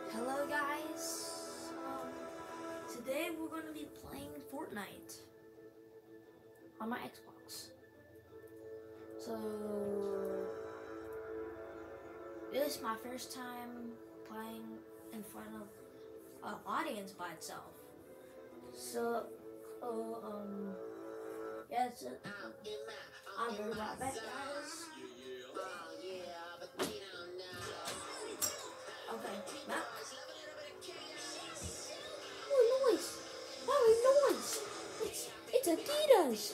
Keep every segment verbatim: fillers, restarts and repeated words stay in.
Hello guys, um, today we're going to be playing Fortnite on my Xbox. So, this is my first time playing in front of an audience by itself. So, uh, um, yeah, it's a, I'll be right back guys. Okay, back. Oh, noise! Oh, noise! It's, it's Adidas!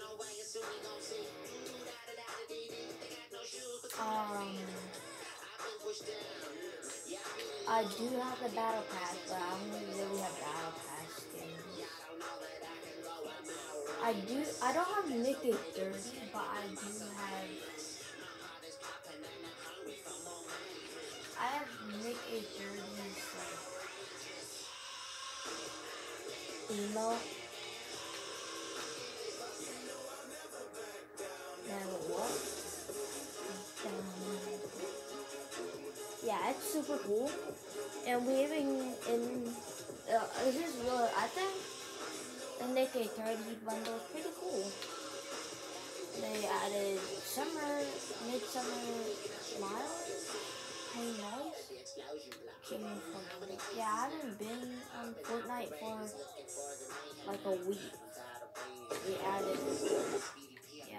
Um, I do have the battle pass, but I don't really have battle pass skins. I do, I don't have Mickey thirty, but I do have, I have Mickey thirty's like, emo. Now what? Yeah, it's super cool. And we even in uh, this is really, I think the Mickey thirty bundle is pretty cool. They added summer, midsummer miles, hey nice. Came from, yeah, I haven't been on Fortnite for like a week. We added, yeah.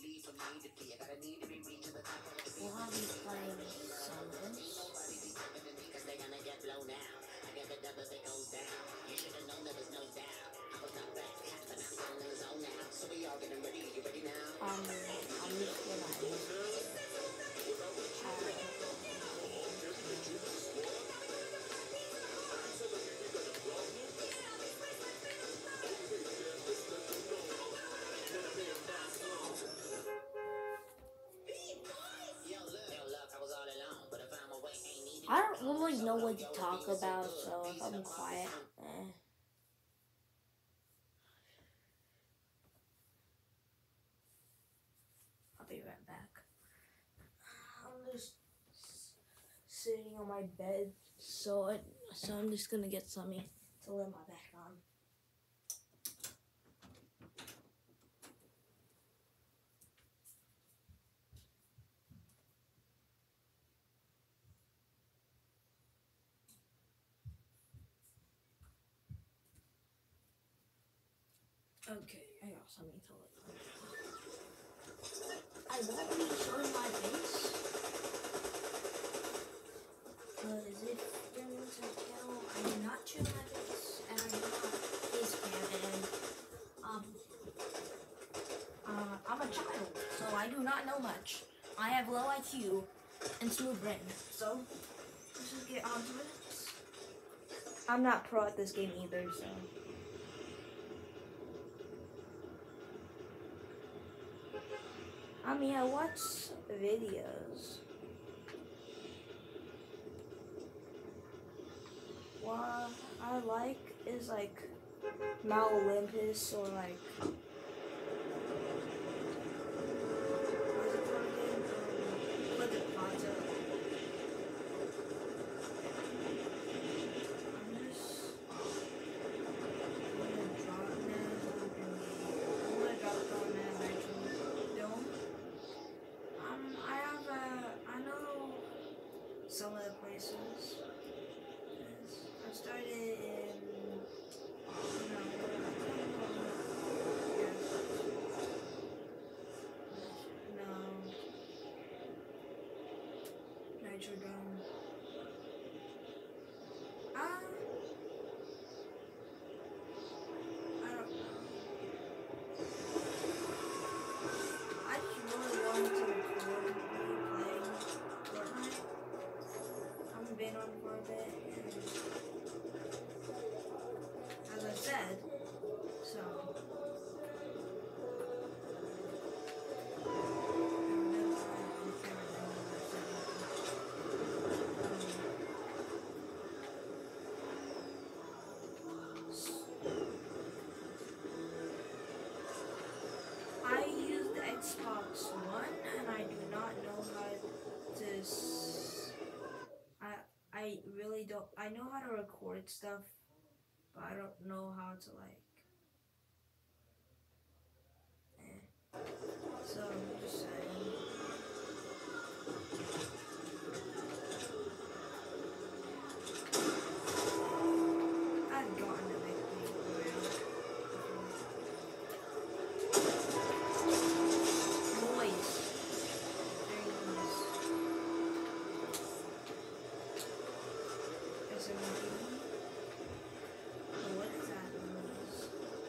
We'll have you playing summers. Um, I'm just gonna I don't really know what to talk about, so if I'm quiet, eh. I'll be right back. I'm just sitting on my bed, so I, so I'm just gonna get something to lay my back on. Okay, I got something to look at. I won't be showing my face, because if you're new to the channel, I do not show my face, and I do not face cam, and um, uh, I'm a child, so I do not know much. I have low I Q and smooth brain, so let's just get on to it. I'm not pro at this game either, so. I mean, I watch videos. What I like is like Mount Olympus or like what's it called again? What's it called? I'm just gonna drop now. I'm gonna drop it on now actually. Don't. Um, I have a, I know some of the places. I started in, you know, no, Nitrodome. Uh, I don't know. I just really wanted to record me playing Fortnite. I haven't been on for a bit, and as I said, so I use the Xbox One, and I do not know how to. S I I really don't So I know how to record stuff, but I don't know how to like. Eh. So I'm just saying. I've gotten to make people noise. Very nice. S M R. What is that noise?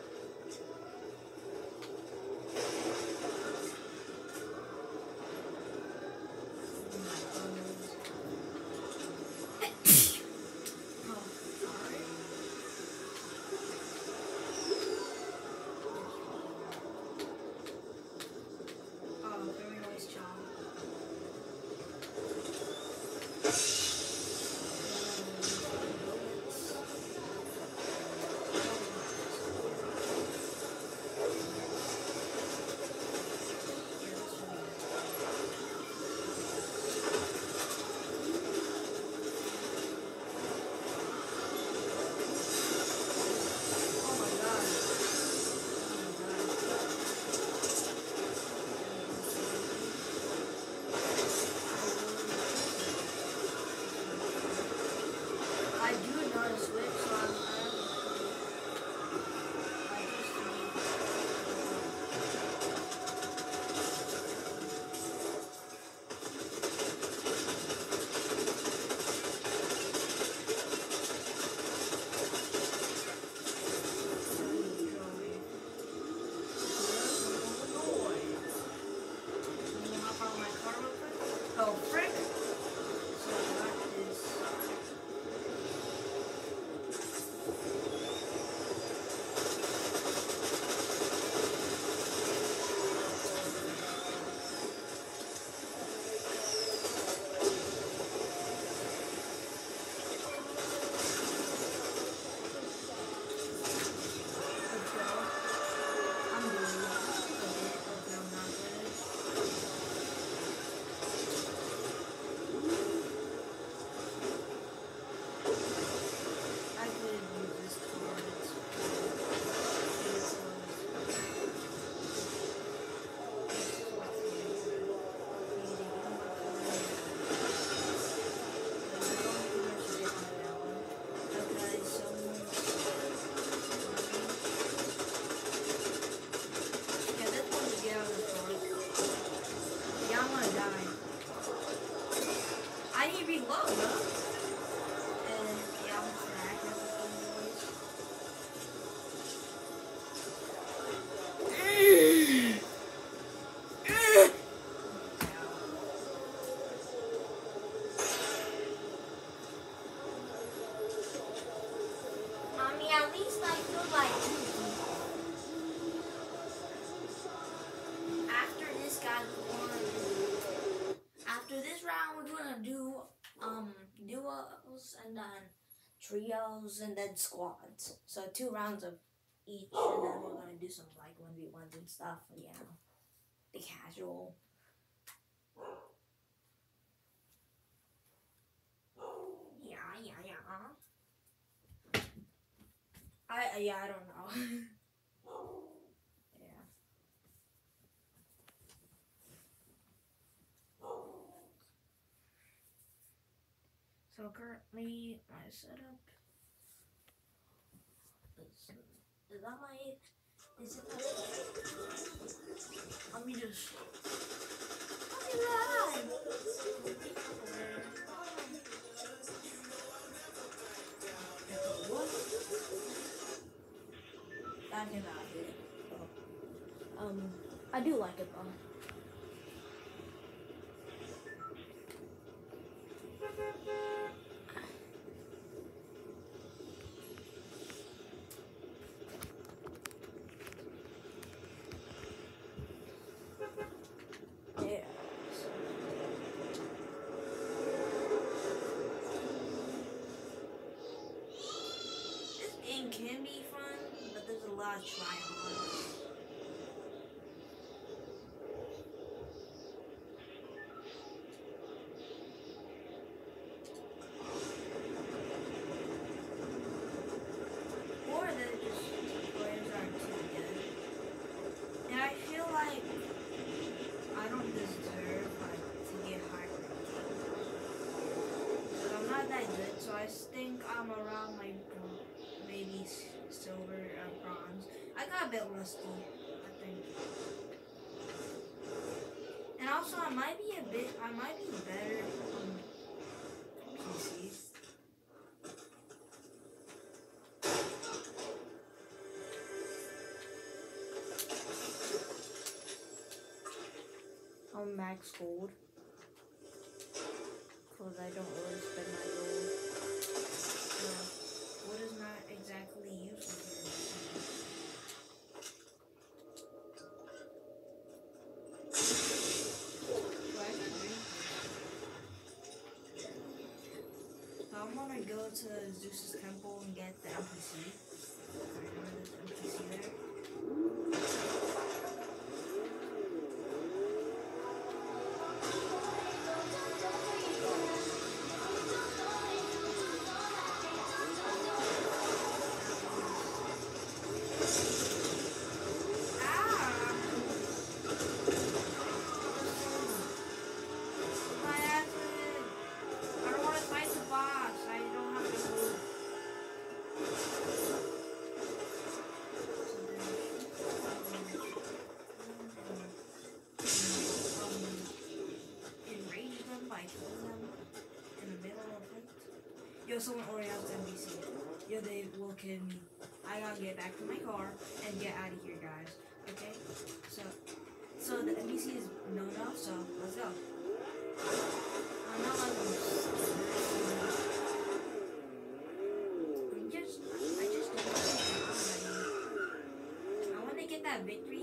Oh, frick! So that is... Let's go. I'm doing it. Okay, I'm not good. I could use this card. It's it's okay, someone's yeah, this one's get out of the park. Yeah, I'm gonna die. I need to be low, huh? And yeah, I'm cracked at the noise. I mean, at least I feel like after this guy, we're gonna do, after this round, we're gonna do um duos and then trios and then squads. So two rounds of each, and then we're gonna do some like one v ones and stuff. You know, the casual. Yeah, yeah, yeah. I yeah, I don't know. Yeah. So currently my setup is is that my is it my let me just let me ride. What? That did not hit. Oh. Um I do like it though. Yeah. This game can be fun, but there's a lot of try-hards. I think I'm around like maybe silver or bronze. I got a bit rusty, I think. And also, I might be a bit, I might be better on P C. I'm max gold. Because I don't really spend my gold. So, gold is not exactly useful here. So I'm gonna go to Zeus's temple and get the N P C. Sorry, remember this N P C there? Yo, someone already has the N P C. Yo, they will kill me. I gotta get back to my car and get out of here, guys. Okay? So, so the N P C is no no, so let's go. I'm not like I'm just, I just don't want to get out already. I want to get that victory.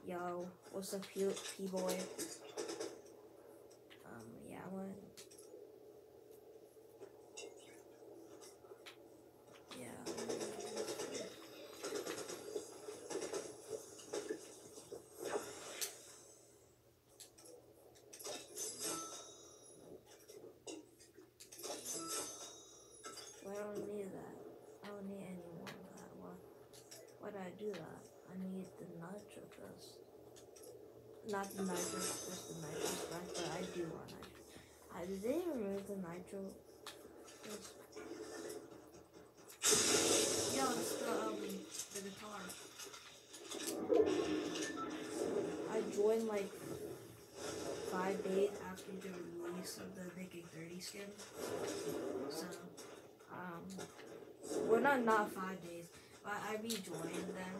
Yo, what's up, P boy? Um, yeah, I want. Yeah. Well, I don't need that. I don't need any more of that. Why? Why did I do that? I need the nitro dust. Not the nitro, just the nitro back, but I do want nitro. I did they remove the nitro? Yes. Yo, it's the um the guitar. I joined like five days after the release of the Naked thirty skin. So um well not not five days, but I rejoined them.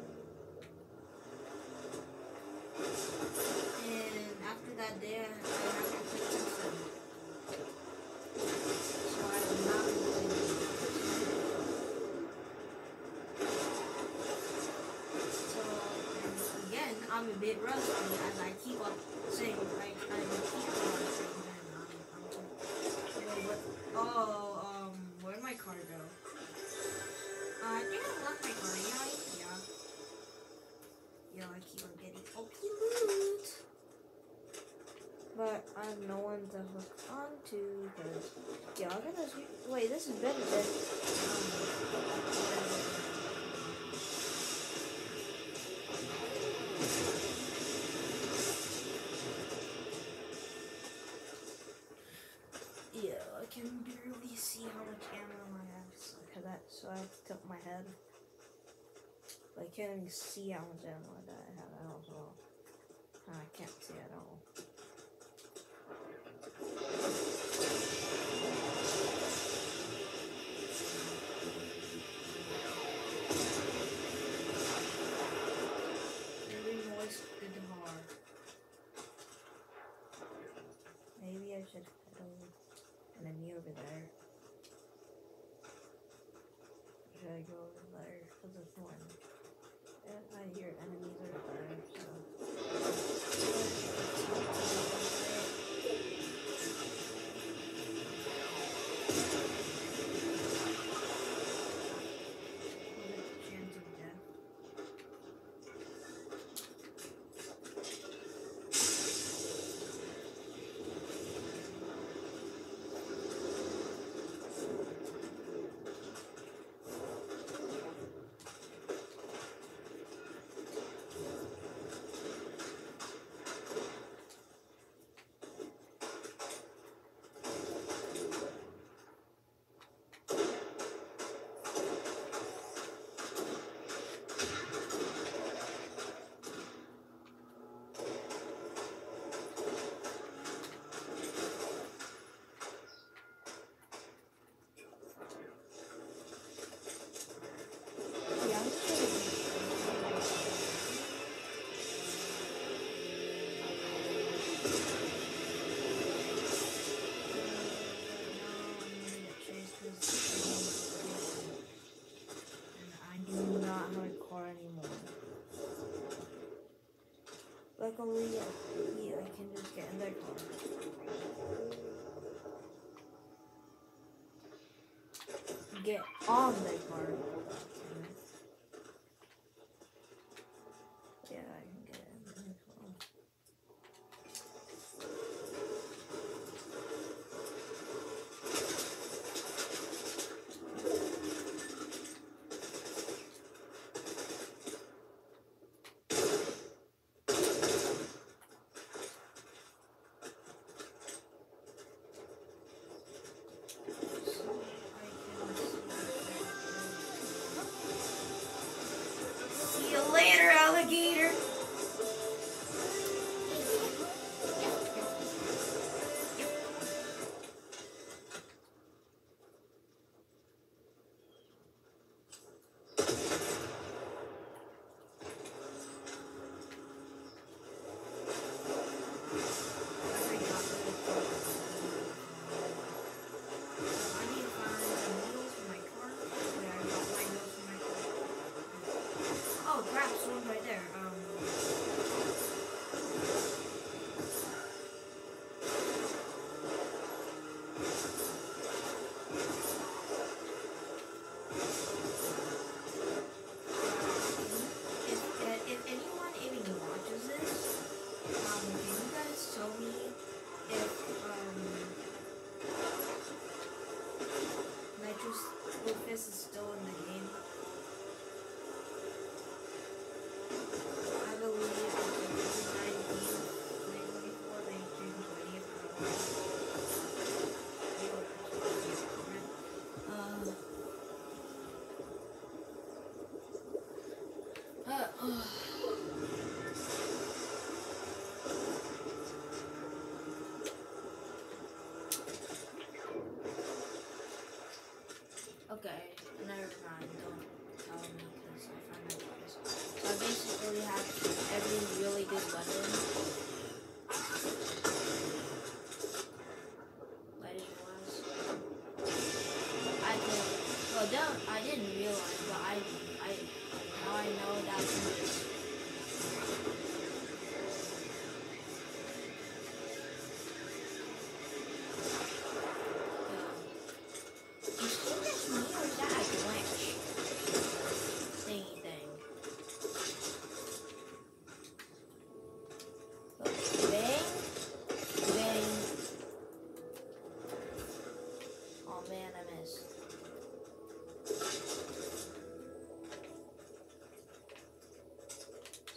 And after that day, I, I haven't played since then. So I have not been playing. So, and again, I'm a bit rusty as I keep on saying, like, I keep on saying, man, I'm, I'm Wait, what? Oh, um, where'd my car go? Uh, I think I left my car, yeah, yeah. Yo, I keep on getting O P loot. But I have no one to hook onto because, yeah, I'm gonna see. Wait, this is better than. Yeah, I can barely see how much ammo I have. So, that, so I have to tilt my head. But I can't even see how much ammo that I have at all. So I can't see at all. Maybe I should put an enemy over there. Should I go over there? Because it's one. Yeah, I hear enemies over there, so. Luckily, yeah, I can just get in their car. Get on their car. Yeah, I can get in their car.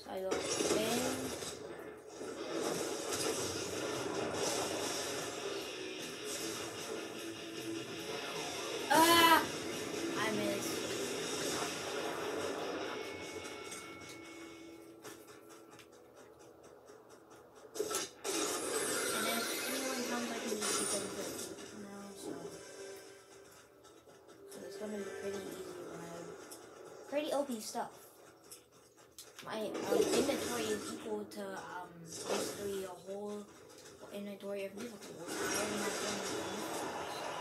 I go in. Ah! I missed. And if anyone comes, I can just beat them to now, so. So it's gonna be pretty easy when I have pretty O P stuff. My um, inventory is equal to um, basically a whole inventory of vehicles. I only have one vehicles.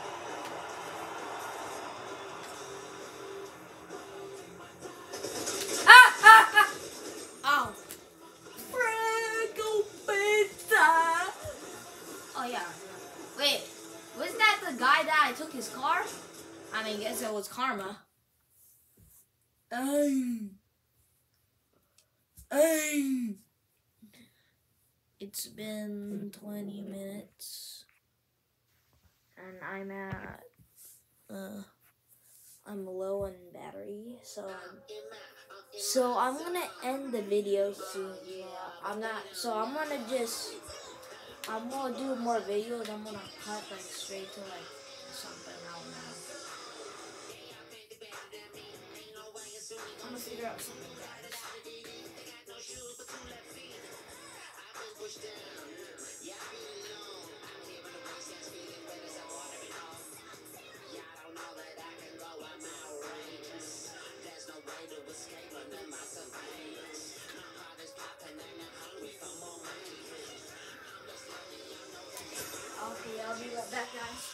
Ah! Ah! Ah! Oh! Franco Pizza! Oh yeah. Wait, was that the guy that I took his car? I mean, I guess it was karma. Um. Um. It's been twenty minutes, and I'm at, uh, I'm low on battery, so I'm, so I'm gonna end the video soon. Yeah, I'm not, so I'm gonna just, I'm gonna do more videos. I'm gonna cut like straight to like something, I don't know. I'm gonna figure out something, guys. Okay, I'll be right back, guys.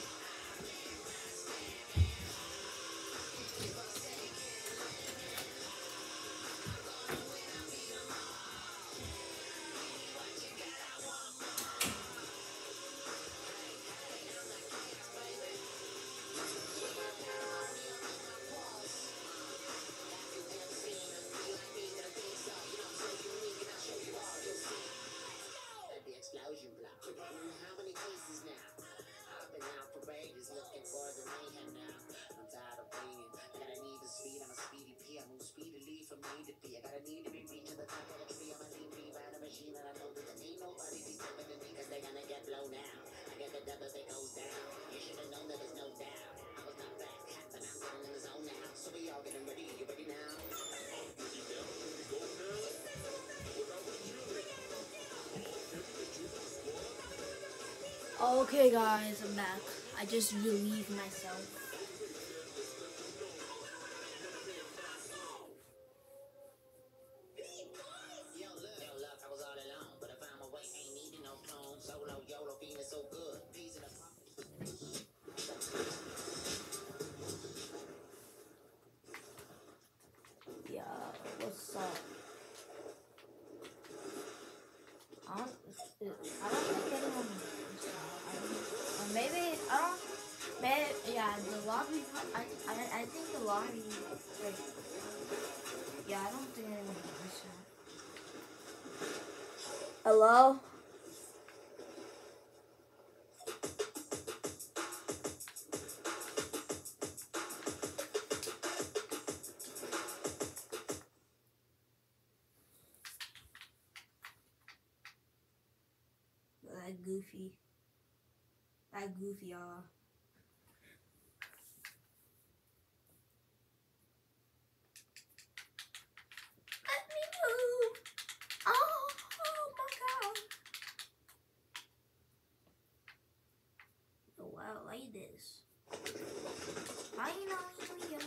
Okay, guys, I'm back. I just relieved myself. Yeah, what's up? I don't, I don't think anyone. I don't, or maybe I don't. Maybe yeah, the lobby. I I I think the lobby. Like, yeah, I don't think anyone knows that. Hello. That goofy. That goofy, y'all. Let me move. Oh, oh my god. Oh, I like this. Finally,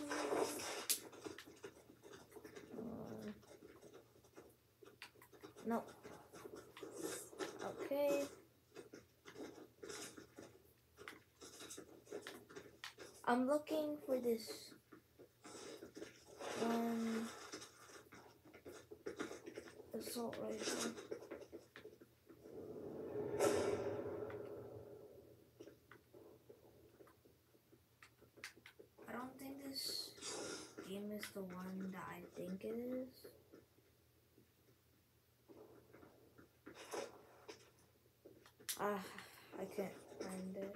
uh, no. Okay. I'm looking for this one assault rifle. I don't think this game is the one that I think it is. Ah, I can't find it.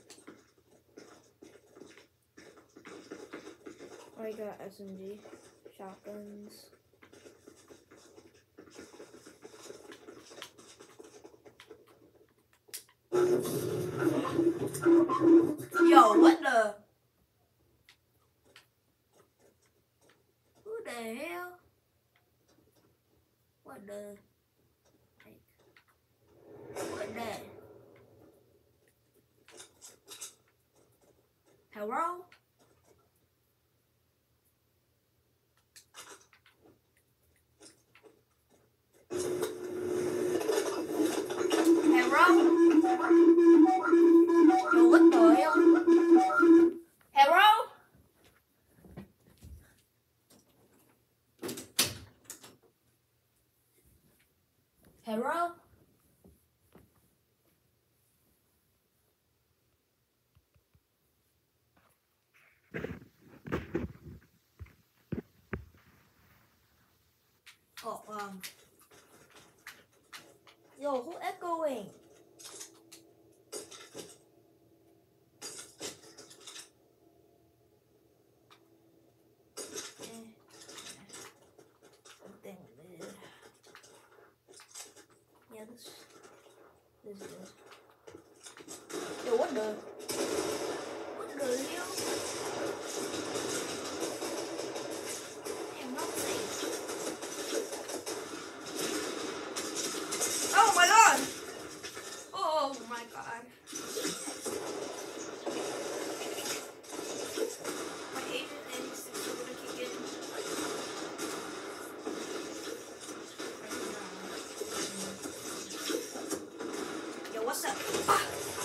I got S M G. shotguns. Yo, what the? Who the hell? What the? What that? Hello? Hello? Yo, what the hell? Hello? Hello? Oh, um. Yo, who echoing? Eh. Something weird. Yeah, this. This is good. Yo, what the? What the hell? Damn, not safe. Oh my god! Oh my god. My agent instincts are gonna kick in. Yo, what's up? Ah!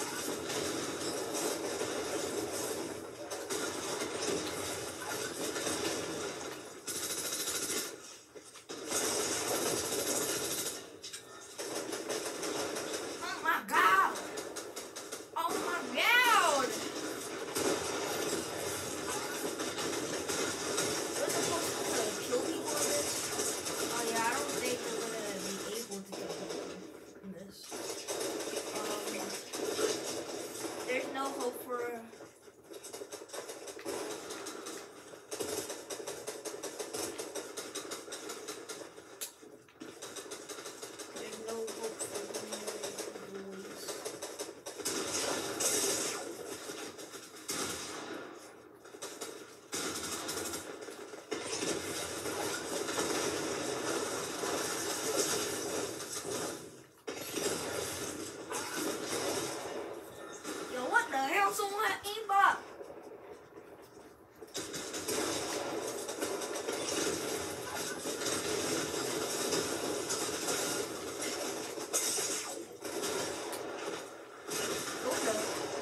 Oh my god! Oh my god! We're supposed to kill people in this? Oh yeah, I don't think we're gonna be able to kill people in this. Um, there's no hope for. There's no hope for boys. Yo, what the hell? Someone had aimbot! What the?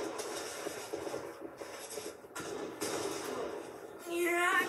Yeah.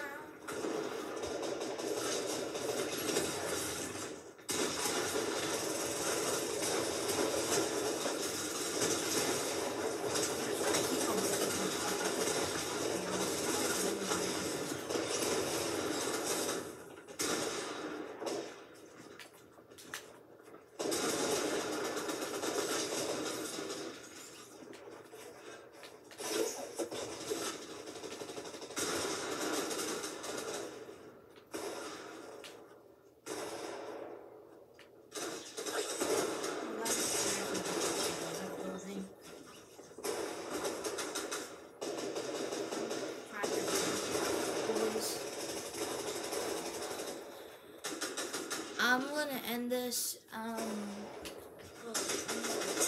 I'm gonna end this. Um, well, I'm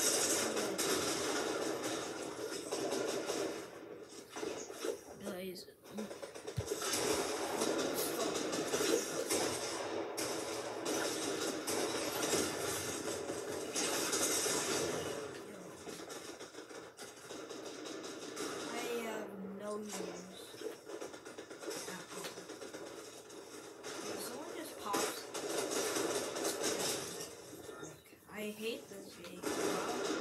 gonna- guys. I have no news at all. Yo, someone just pops. I hate this game.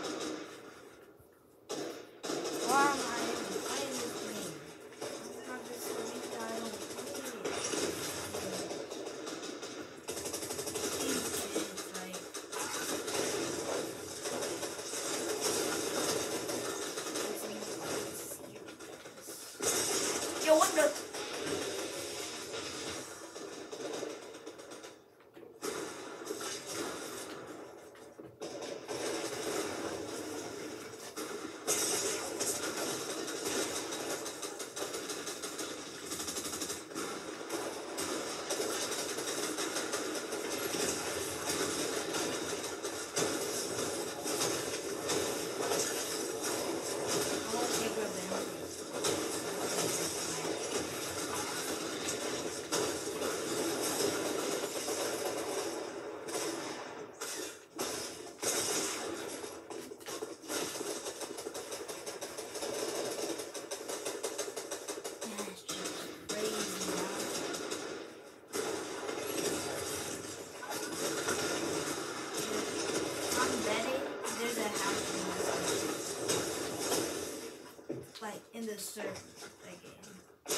server, that game.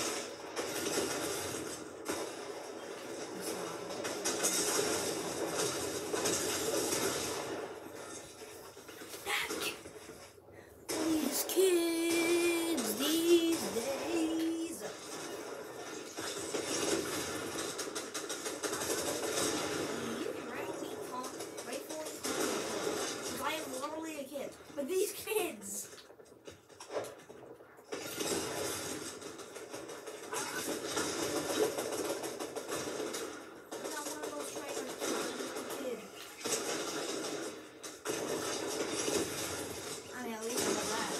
These kids these days. You can rightly call, rightfully call me a kid, because I am literally a kid. But these kids. I'm not one of those trainers, I'm just a kid. I mean, at least I'm alive.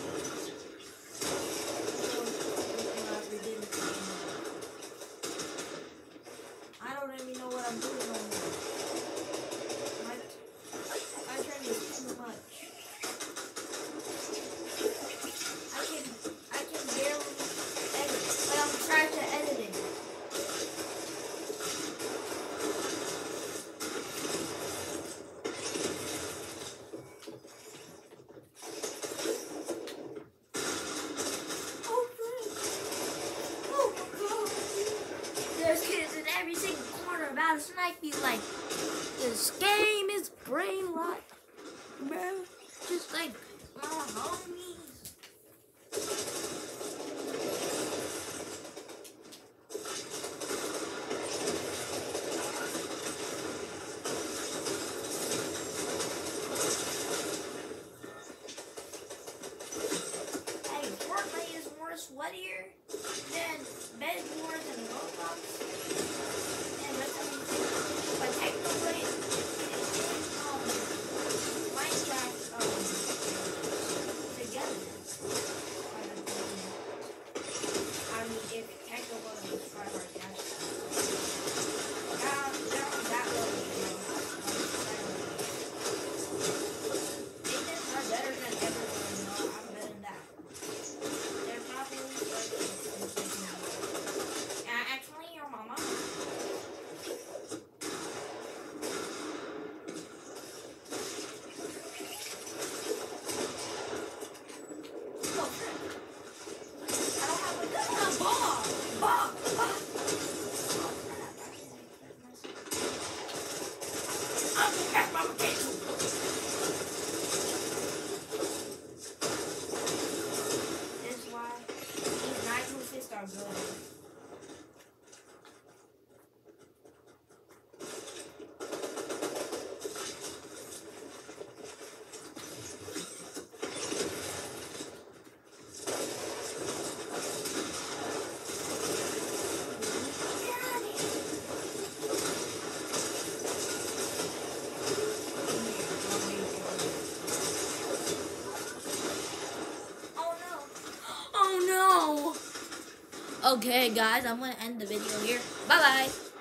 I don't even know what I'm doing no more. My, my training is too much. I can I can barely edit, but I'm trying to edit it. Oh, oh my God. There's kids in every single corner about to snipe you like this game is brain rot, bro. Just like my homies. Hey, Fortnite is more sweatier than bed wars and Roblox and rest of these things. But technically, um, Minecraft um together. I mean, if Techno wasn't try hard cash, down down that level, you know, they just are better than everyone. You know, I'm better than that. They're probably like, uh, actually, your mama. Oh, crap. I don't have a gun. Bomb! Bomb! Bomb! I'm gonna pass my potato. That's why these Nigel fists are good. Oh no. Oh no! Okay, guys, I'm gonna end the video here. Bye bye.